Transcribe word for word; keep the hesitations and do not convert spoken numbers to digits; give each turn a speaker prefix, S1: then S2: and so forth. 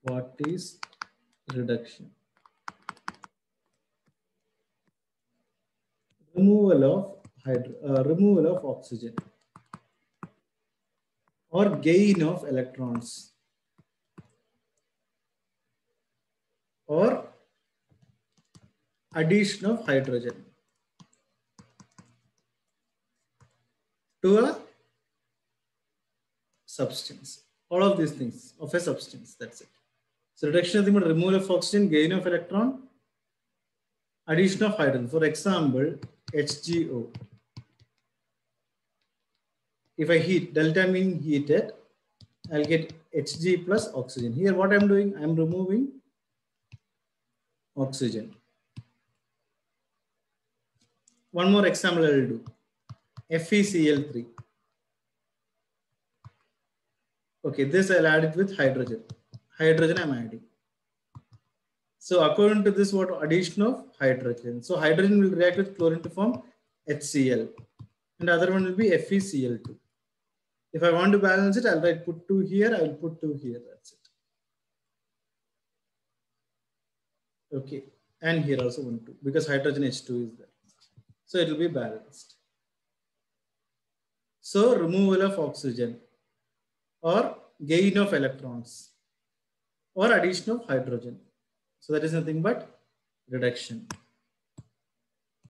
S1: What is reduction? Removal of hydro, uh, removal of oxygen or gain of electrons or addition of hydrogen to a substance. All of these things of a substance. That's it. So reduction is the removal of oxygen, gain of electron, addition of hydrogen. For example, H G O. If I heat, delta mean heated, I'll get Hg plus oxygen. Here what I'm doing, I'm removing oxygen. One more example I will do. F e C l three. Okay, this I'll add it with hydrogen. Hydrogen I'm adding. So according to this, what addition of hydrogen? So hydrogen will react with chlorine to form HCl, and other one will be F e C l two. If I want to balance it, I'll write put two here. I will put two here. That's it. Okay, and here also one two because hydrogen H two is there. So it will be balanced. So removal of oxygen or gain of electrons or addition of hydrogen. So that is nothing but reduction.